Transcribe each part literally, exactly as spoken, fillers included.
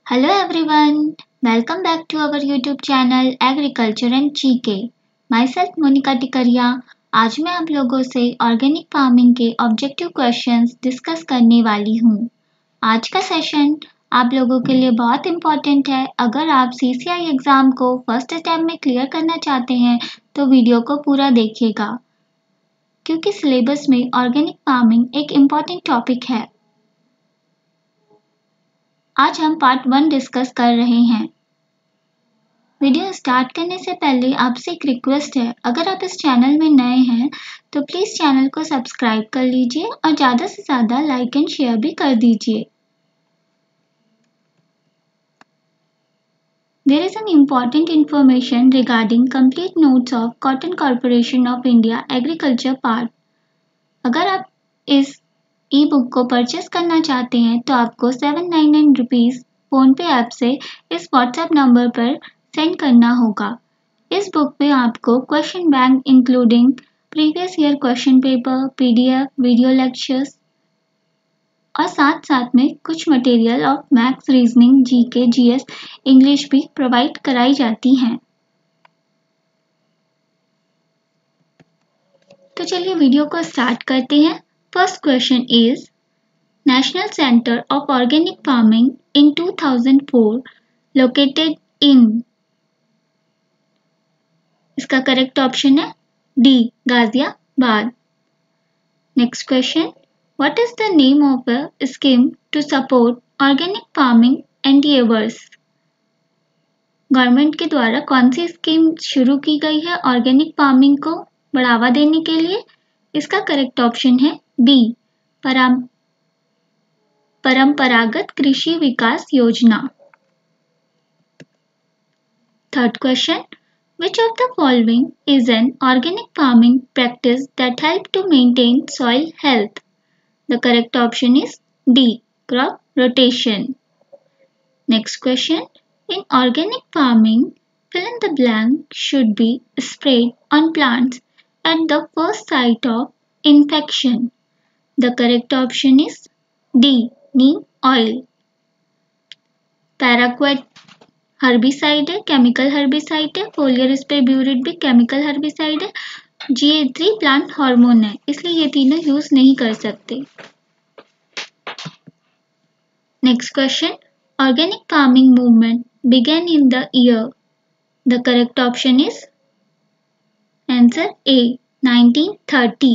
Hello everyone, welcome back to our YouTube channel Agriculture and G K. Myself Monica Tikaria. आज मैं आप लोगों से ऑर्गेनिक फार्मिंग के ऑब्जेक्टिव क्वेश्चंस डिस्कस करने वाली हूँ। आज का सेशन आप लोगों के लिए बहुत इम्पोर्टेंट है। अगर आप सी सी आई एग्ज़ाम को फर्स्ट अटैम्प्ट में क्लियर करना चाहते हैं तो वीडियो को पूरा देखिएगा, क्योंकि सिलेबस में ऑर्गेनिक फार्मिंग एक इम्पॉर्टेंट टॉपिक है। आज हम पार्ट वन डिस्कस कर रहे हैं। वीडियो स्टार्ट करने से पहले आपसे एक रिक्वेस्ट है, अगर आप इस चैनल में नए हैं तो प्लीज़ चैनल को सब्सक्राइब कर लीजिए और ज़्यादा से ज़्यादा लाइक एंड शेयर भी कर दीजिए। There is an important information regarding complete notes of Cotton Corporation of India Agriculture part. अगर आप इस ई बुक को परचेस करना चाहते हैं तो आपको seven nine nine rupees PhonePe app से इस व्हाट्सएप नंबर पर सेंड करना होगा। इस बुक में आपको question bank including previous year question paper, P D F, video lectures और साथ साथ में कुछ material of maths, reasoning, G K, G S, English भी प्रोवाइड कराई जाती हैं। तो चलिए वीडियो को स्टार्ट करते हैं। First question is national centre of organic farming in two thousand four located in. इसका करेक्ट ऑप्शन है D, Ghaziabad. Next question, what is the name of a scheme to support organic farming endeavours. Government के द्वारा कौन सी scheme शुरू की गई है organic farming को बढ़ावा देने के लिए। इसका करेक्ट ऑप्शन है बी, परम परंपरागत Krishi Vikas Yojana. Third question, which of the following is an organic farming practice that help to maintain soil health? The correct option is D, crop rotation. Next question, in organic farming, fill in the blank should be sprayed on plants at the first site of infection. The correct option is D, neem oil. Paraquat herbicide है, chemical herbicide है। Foliar spray ब्यूरिट भी chemical herbicide है। G A three plant hormone है, इसलिए ये तीनों use नहीं कर सकते। Next question, organic farming movement began in the year. The correct option is answer A, nineteen thirty.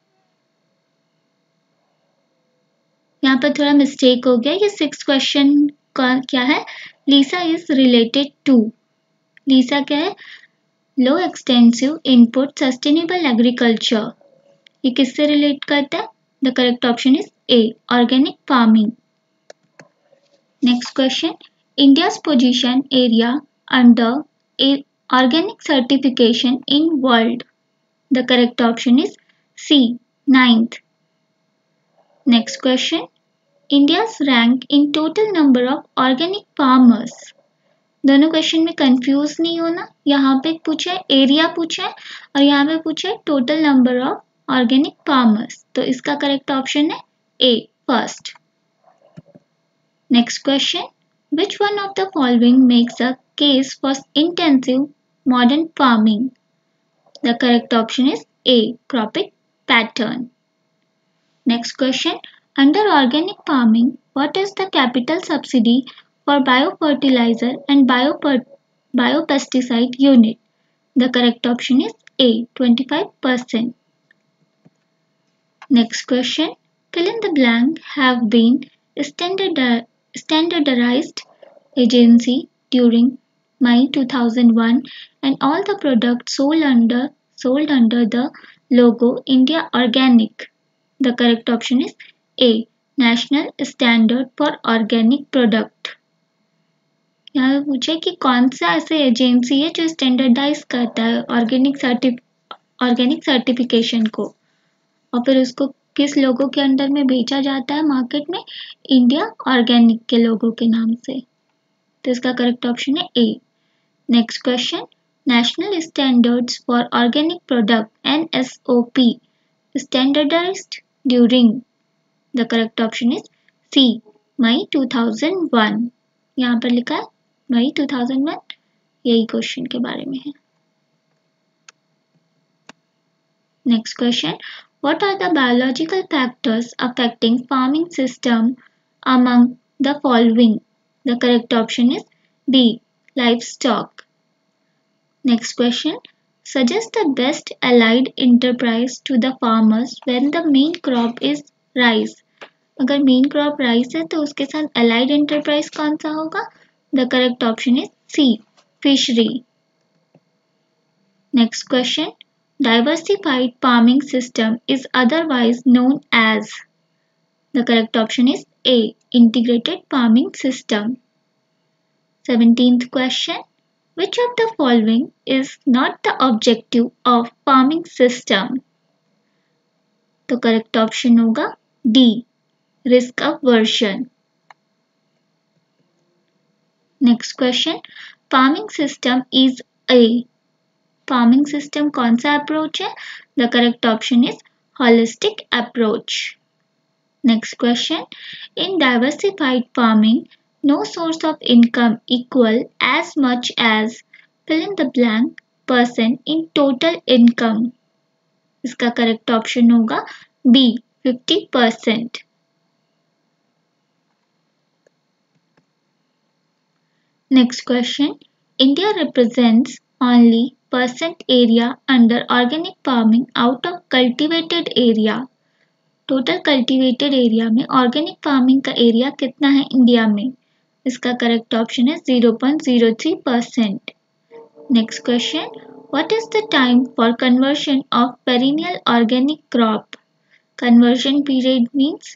यहाँ पर थोड़ा मिस्टेक हो गया। ये सिक्स क्वेश्चन का क्या है, LISA is related to. LISA क्या है, low extensive input sustainable agriculture. ये किससे रिलेट करता है। The correct option is A, organic farming. Next question, India's position area under organic certification in world. The correct option is C, ninth. Next question, India's rank in total number of organic farmers। दोनों question में confuse नहीं होना। यहाँ पे पूछा है area पूछा है और यहाँ पे पूछा है total number of organic farmers, तो इसका करेक्ट ऑप्शन है A, first. Next question, which one of the following makes a case for intensive modern farming. The correct option is A, cropping pattern. Next question, under organic farming, what is the capital subsidy for biofertilizer and bio biopesticide unit? The correct option is A, twenty-five percent. Next question, fill in the blank have been standard standardized agency during May two thousand one and all the products sold under sold under the logo India Organic. The correct option is A, national standard for organic product. यहाँ पे पूछे कि कौन सा ऐसे agency है जो standardise करता है ऑर्गेनिक सर्टिफ ऑर्गेनिक सर्टिफिकेशन को और फिर उसको किस लोगों के अंडर में बेचा जाता है मार्केट में, इंडिया ऑर्गेनिक के लोगों के नाम से। तो इसका करेक्ट ऑप्शन है A. Next question, national standards for organic product N S O P standardised during. The correct option is C, May two thousand one. यहाँ पर लिखा है मई टू थाउजेंड वन, यही क्वेश्चन के बारे में है। Next question, what are the biological factors affecting farming system among the following? The correct option is D, livestock. Next question, suggest the best allied enterprise to the farmers when the main crop is rice. अगर main crop rice है तो उसके साथ allied enterprise कौन सा होगा? The correct option is C, fishery. Next question, diversified farming system is otherwise known as. The correct option is A, integrated farming system. seventeenth question, which of the following is not the objective of farming system? तो correct option होगा D, risk aversion. Next question, farming system is a. Farming system कौन सा approach है? The correct option is holistic approach. Next question, in diversified farming no source of income equal as much as fill in the blank percent in total income. इसका correct option होगा B, fifty percent. Next question, India represents only percent area under organic farming out of cultivated area. Total cultivated area में organic farming का area कितना है India में? इसका correct option है zero point zero three percent. Next question, what is the time for conversion of perennial organic crop? Conversion period means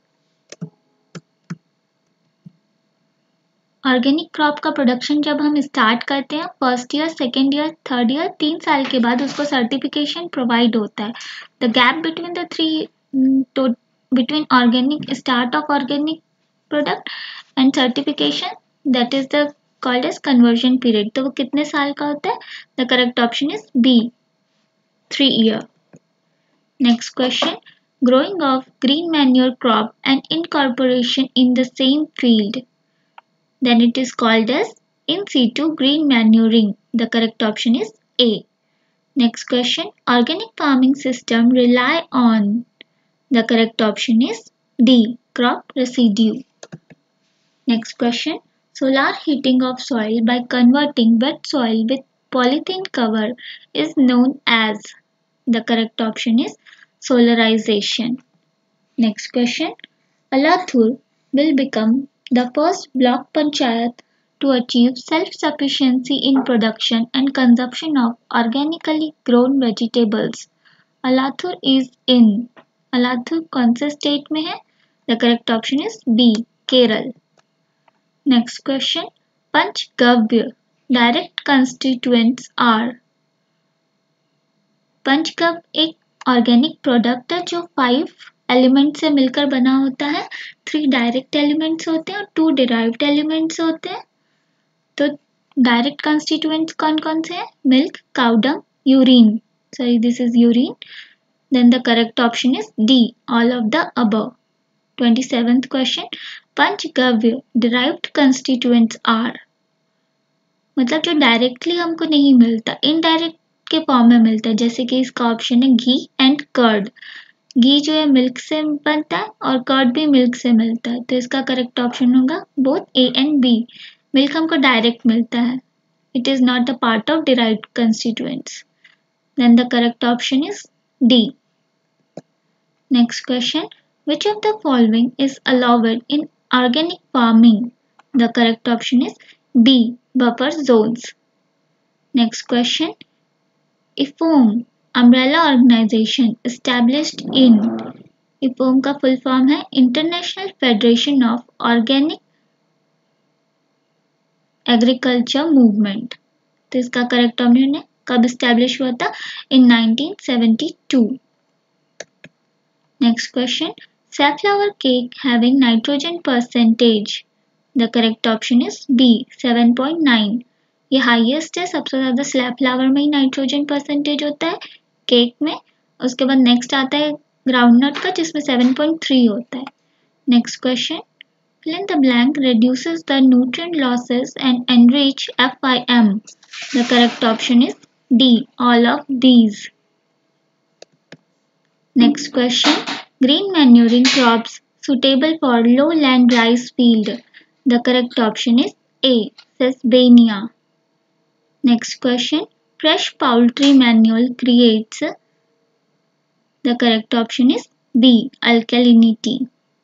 organic crop का production जब हम स्टार्ट करते हैं first year, second year, third year, तीन साल के बाद उसको सर्टिफिकेशन प्रोवाइड होता है. The gap between the three between organic start of organic product and certification, that is the called as conversion period. तो वो कितने साल का होता है? The correct option is B, three year. Next question, growing of green manure crop and incorporation in the same field, then it is called as in situ green manuring. The correct option is A. Next question, organic farming system rely on. The correct option is D, crop residue. Next question, solar heating of soil by converting wet soil with polythene cover is known as. The correct option is solarization. Next question, Alathur will become the first block panchayat to achieve self-sufficiency in production and consumption of organically grown vegetables. Alathur is in. Alathur कौन से state में है? The correct option is B, Kerala. Next question, panchagavya direct constituents are. पंचगव्य एक organic product है जो five element से मिलकर बना होता है. थ्री डायरेक्ट एलिमेंट्स होते हैं और टू डिराइव्ड एलिमेंट्स होते हैं. तो डायरेक्ट कंस्टिट्यूएंट्स कौन कौन से हैं? Milk, cow dung, urine. Sorry, this is urine. Then the correct option is D, all of the above. Twenty seventh question, panchagavya derived constituents are. मतलब जो डायरेक्टली हमको नहीं मिलता, इनडायरेक्ट के फॉर्म में मिलता है. जैसे कि इसका ऑप्शन है घी एंड कर्ड. घी जो है मिल्क से बनता है और कर्ड भी मिल्क से मिलता है. तो इसका करेक्ट ऑप्शन होगा both A and B. Milk हमको डायरेक्ट मिलता है, it is not the part of derived constituents. Then the correct option is D. Next question, which of the following is allowed in organic farming? The correct option is B, buffer zones. Next question, I F O M umbrella organization established in. I F O M का full form है International Federation of Organic Agriculture Movement. तो इसका correct option है कब establish हुआ था? In nineteen seventy two. Next question, safflower cake having nitrogen percentage. The correct option is B, seven point nine. ये highest है, सबसे ज़्यादा safflower में ही नाइट्रोजन परसेंटेज होता है केक में. उसके बाद नेक्स्ट आता है ग्राउंडनट का जिसमें सेवन पॉइंट थ्री होता है. Next question, fill in the blank reduces the nutrient losses and enrich F I M. The correct option is D, all of these. Next question. Green manuring crops suitable for lowland rice field. The correct option is A, Sesbania. Next question. Fresh poultry manure creates. The correct option is B, alkalinity.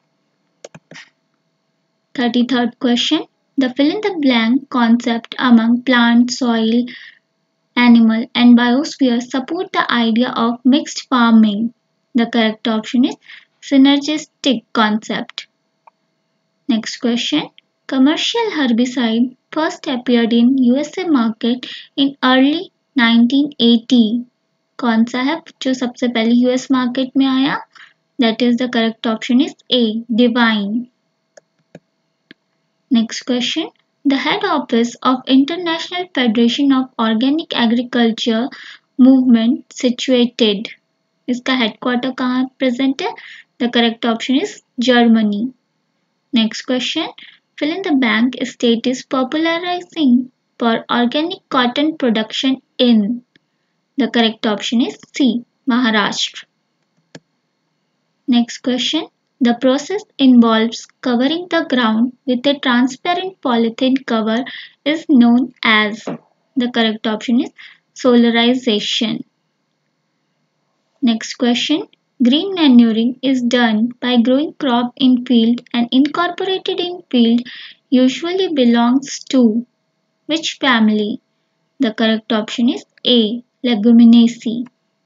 thirty-third question. The fill in the blank concept among plant, soil, animal and biosphere support the idea of mixed farming. The correct option is synergistic concept. Next question. Commercial herbicide first appeared in U S A market in early nineteen eighty. कौन सा है जो सबसे पहले U S market में आया? That is the correct option is A, Divine. Next question. The head office of International Federation of Organic Agriculture Movement situated. इसका headquarter कहाँ present है? The correct option is Germany. Next question. Fill in the blank state is popularizing for organic cotton production in. The correct option is C, Maharashtra. Next question. The process involves covering the ground with a transparent polythene cover is known as. The correct option is solarization. Next question. Green manuring is done by growing crop in field and incorporated in field usually belongs to which family? The correct option is A, Leguminaceae.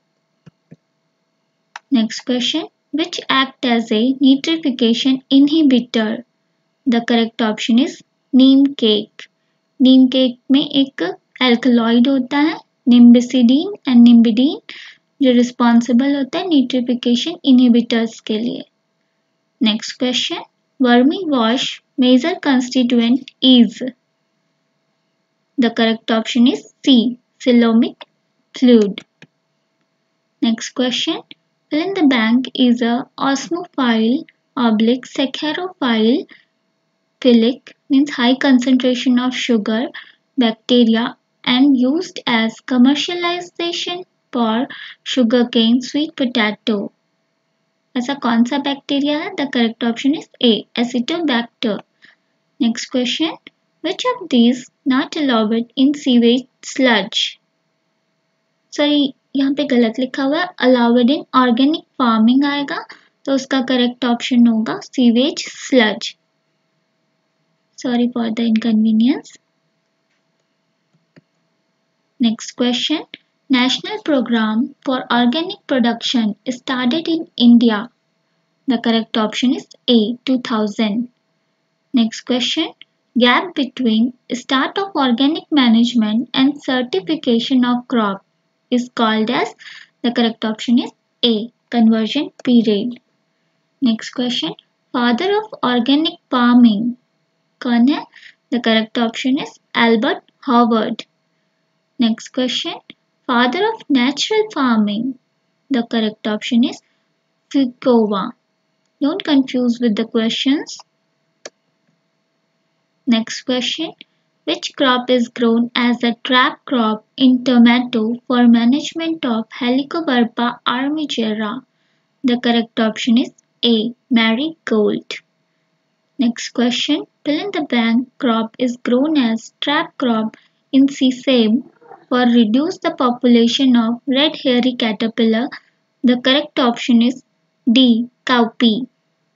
Next question. Which act as a nitrification inhibitor? The correct option is neem cake. Neem cake में एक alkaloid होता है nimbicidine and nimbidine जो responsible होता है nitrification inhibitors के लिए. Next question. Vermi wash major constituent is. The correct option is C, coelomic fluid. Next question. Fill in the blank is a osmophile oblique saccharophile philic means high concentration of sugar bacteria and used as commercialization for sugarcane sweet potato. ऐसा कौन सा bacteria है? The correct option is A, Acetobacter. Next question. Which of these not allowed in sewage sludge? Sorry, यहाँ पे गलत लिखा हुआ है. Allowed in organic farming आएगा तो उसका correct option होगा sewage sludge. Sorry for the inconvenience. Next question. National Program for Organic Production started in India. The correct option is A, two thousand. Next question. Gap between start of organic management and certification of crop is called as. The correct option is A, conversion period. Next question. Father of organic farming कौन है? The correct option is Albert Howard. Next question. Father of natural farming. The correct option is Fukuoka. Don't confuse with the questions. Next question. Which crop is grown as a trap crop in tomato for management of Helicoverpa armigera? The correct option is A, marigold. Next question. Fill in the blank crop is grown as trap crop in sesame for reduce the population of red hairy caterpillar. The correct option is D, cowpea.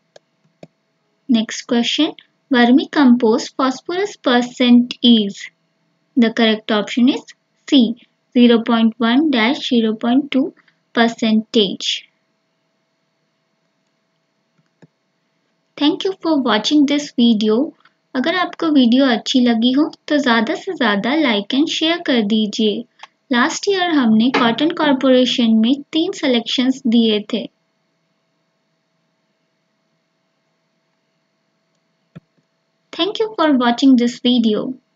Next question. Vermicompost phosphorus percent is. The correct option is C, zero point one to zero point two percentage. Thank you for watching this video. अगर आपको video अच्छी लगी हो तो ज़्यादा से ज़्यादा like and share कर दीजिए. लास्ट ईयर हमने कॉटन कॉरपोरेशन में तीन सिलेक्शंस दिए थे. Thank you for watching this video.